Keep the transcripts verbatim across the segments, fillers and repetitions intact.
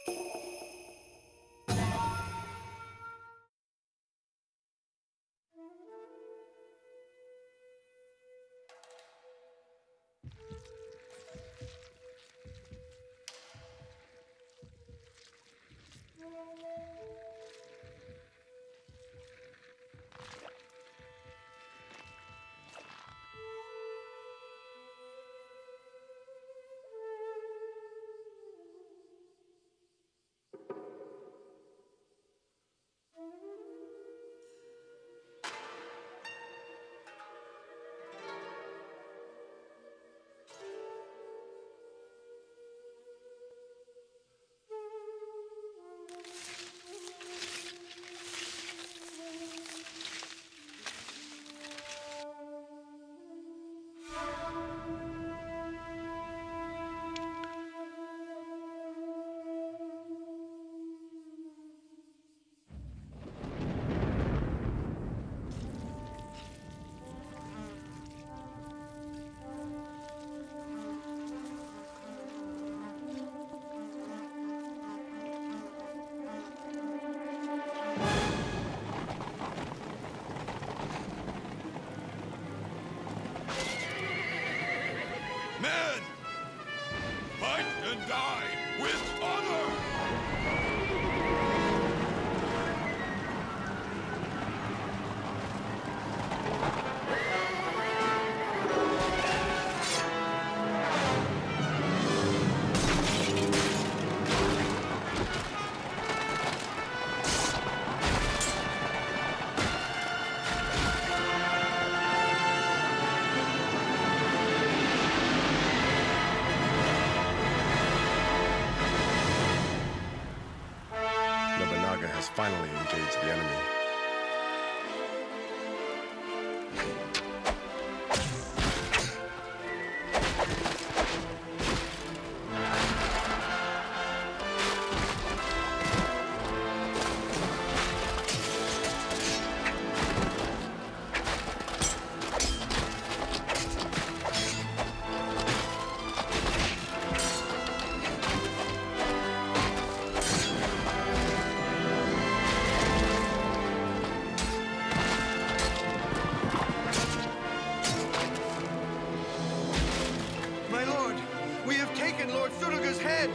Men! Fight and die with honor! Nobunaga has finally engaged the enemy. Lord Suruga's head!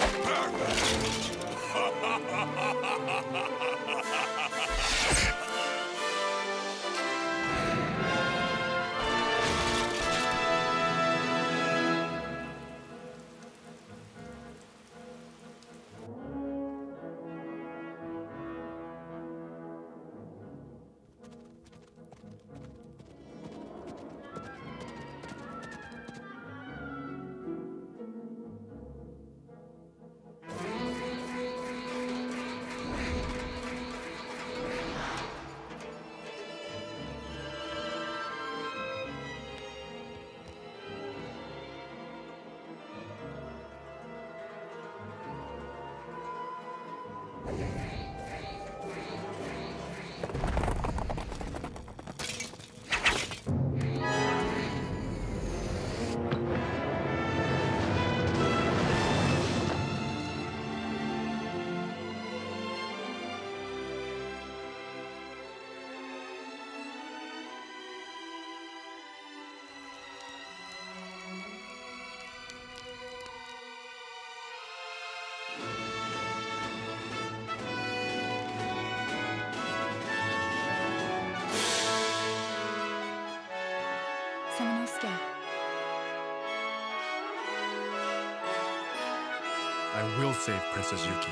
I will save Princess Yuki.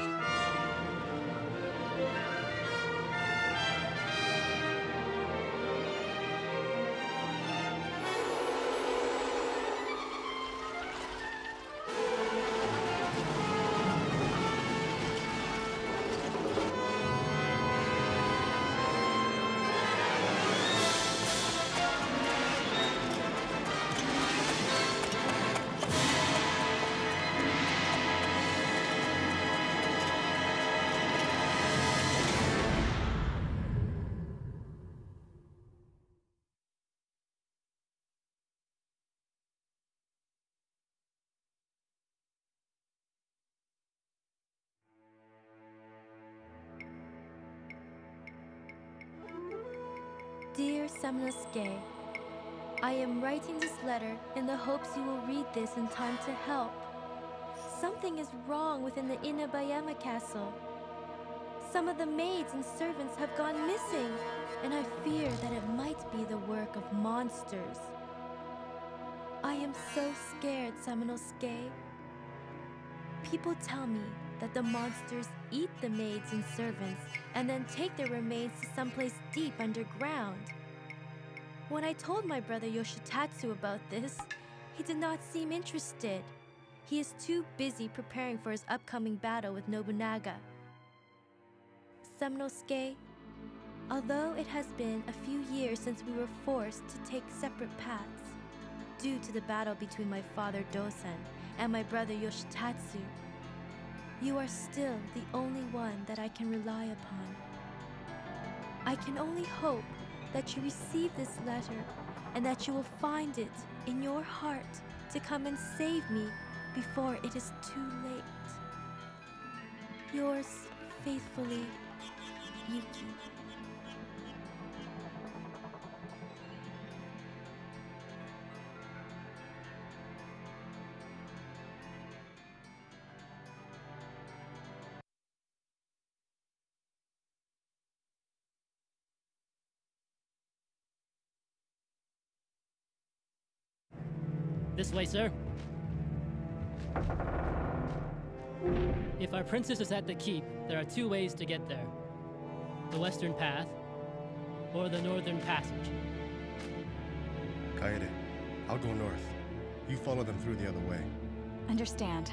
Dear Samanosuke, I am writing this letter in the hopes you will read this in time to help. Something is wrong within the Inabayama castle. Some of the maids and servants have gone missing, and I fear that it might be the work of monsters. I am so scared, Samanosuke. People tell me that the monsters eat the maids and servants and then take their remains to someplace deep underground. When I told my brother Yoshitatsu about this, he did not seem interested. He is too busy preparing for his upcoming battle with Nobunaga. Samanosuke, although it has been a few years since we were forced to take separate paths due to the battle between my father Dosan and my brother Yoshitatsu, you are still the only one that I can rely upon. I can only hope that you receive this letter and that you will find it in your heart to come and save me before it is too late. Yours faithfully, Yuki. This way, sir. If our princess is at the keep, there are two ways to get there. The western path, or the northern passage. Kaede, I'll go north. You follow them through the other way. Understand.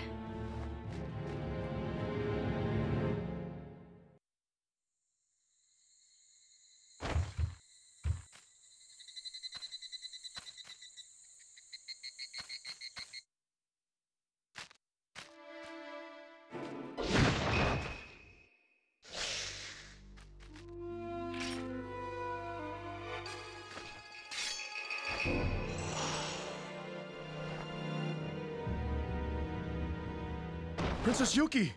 Princess Yuki!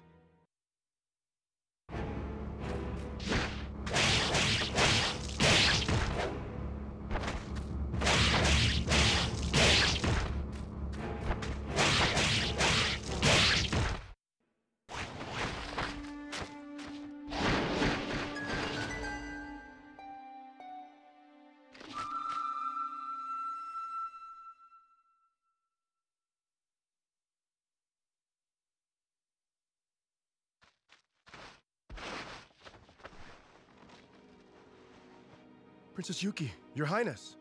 Princess Yuki, Your Highness.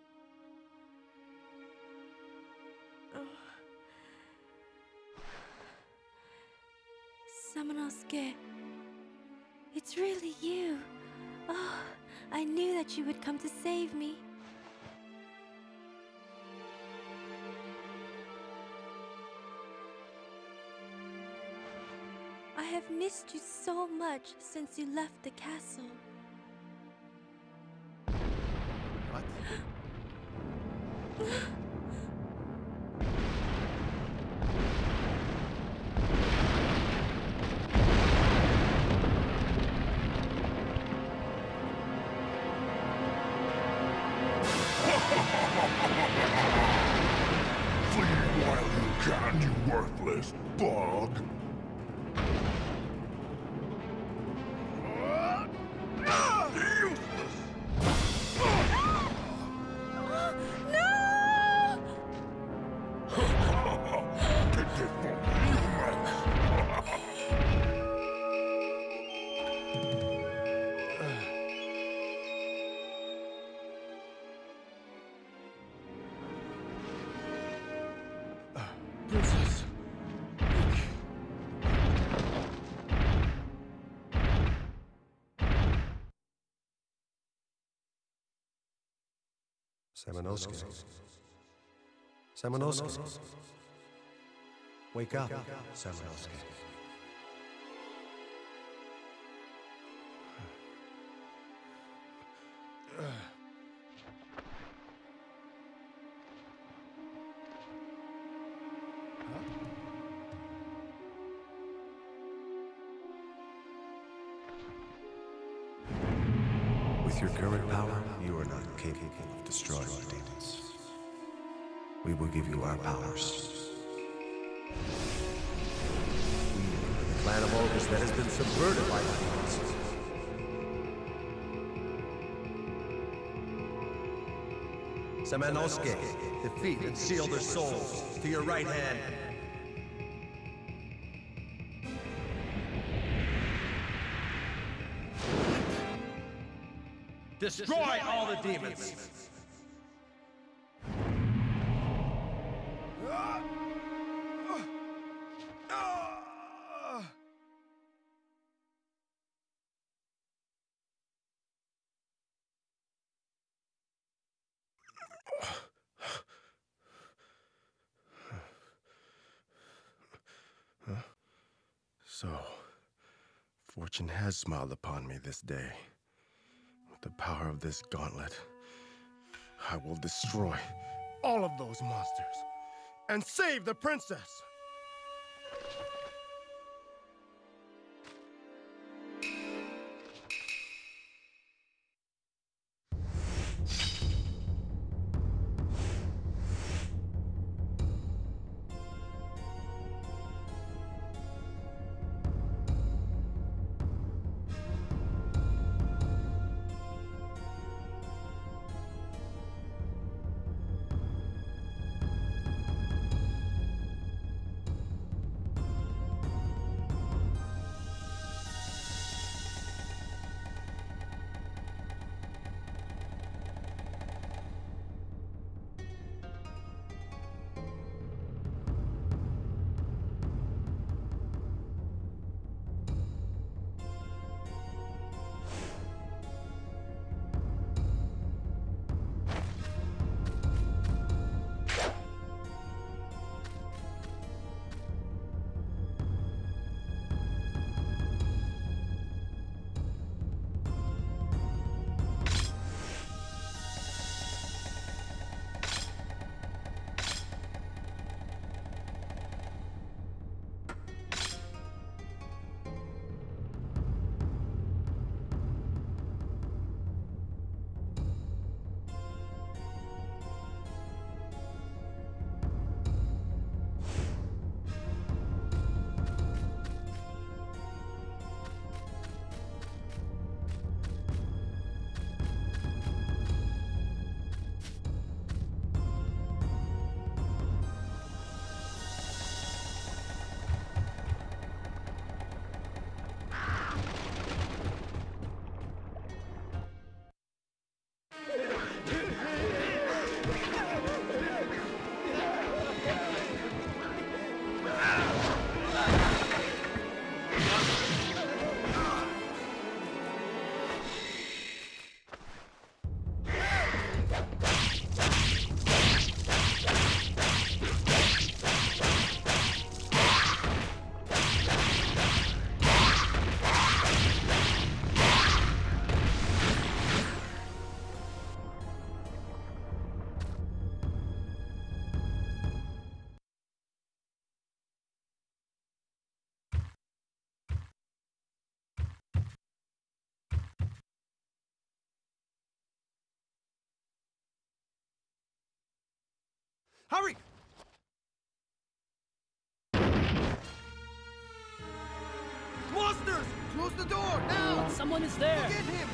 Oh. Samanosuke, it's really you. Oh, I knew that you would come to save me. I have missed you so much since you left the castle. Flee while you can, you worthless bug! Princess. Samanosuke. Samanosuke. Wake up, Samanosuke. With your current power, you are not capable of destroying the demons. We will give you our powers. We are the clan of ogres that has been subverted by the demons. Samanosuke, defeat and seal their souls to your right hand. Destroy all the demons! So, fortune has smiled upon me this day. With the power of this gauntlet, I will destroy all of those monsters and save the princess! Hurry! Monsters! Close the door, now! Someone is there! Get him!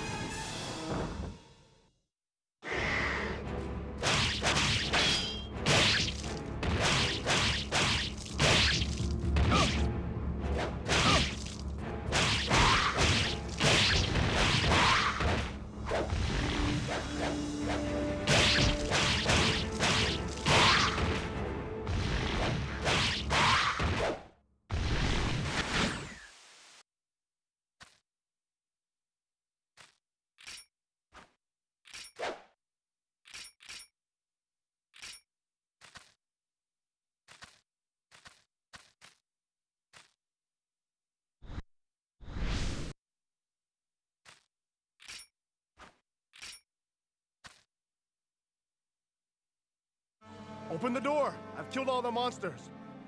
Open the door! I've killed all the monsters!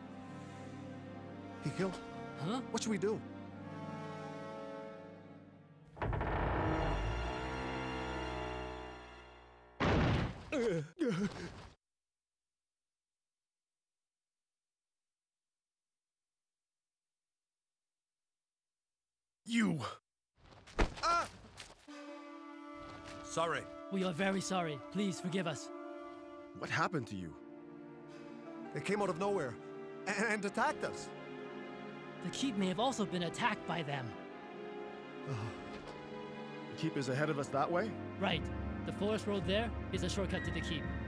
He killed? Huh? What should we do? You! Ah! Sorry. We are very sorry. Please forgive us. What happened to you? They came out of nowhere and attacked us. The keep may have also been attacked by them. The keep is ahead of us that way? Right. The forest road there is a shortcut to the keep.